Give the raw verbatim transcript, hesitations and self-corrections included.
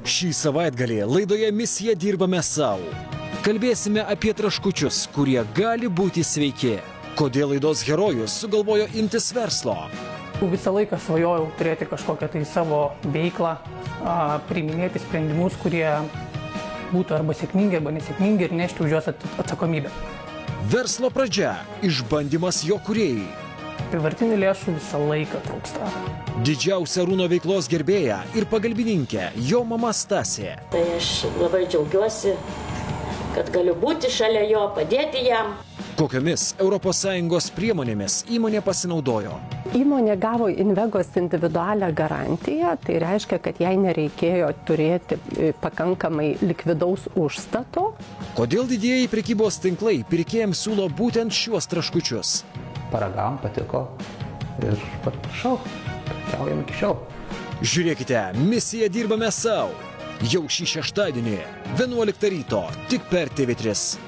Šį savaitgalį laidoje Misija dirbame savo. Kalbėsime apie traškučius, kurie gali būti sveiki. Kodėl laidos herojus sugalvojo imtis verslo. Visą laiką svajojau turėti kažkokią tai savo veiklą, priiminėti sprendimus, kurie būtų arba sėkmingi, arba nesėkmingi ir nešti už juos atsakomybę. Verslo pradžia – išbandymas jo kūrėjai. Privartinių lėšų visą laiką trūksta. Didžiausia Arūno veiklos gerbėja ir pagalbininkė jo mama Stasė. Tai aš labai džiaugiuosi, kad galiu būti šalia jo, padėti jam. Kokiomis Europos Sąjungos priemonėmis įmonė pasinaudojo? Įmonė gavo Invegos individualią garantiją, tai reiškia, kad jai nereikėjo turėti pakankamai likvidaus užstato. Kodėl didieji prekybos tinklai pirkėjams siūlo būtent šiuos traškučius? Paragavom, patiko ir prašau, keliaujam iki šiol. Žiūrėkite, Misiją dirbame savo. Jau šį šeštadienį, vienuoliktą ryto, tik per T V tris.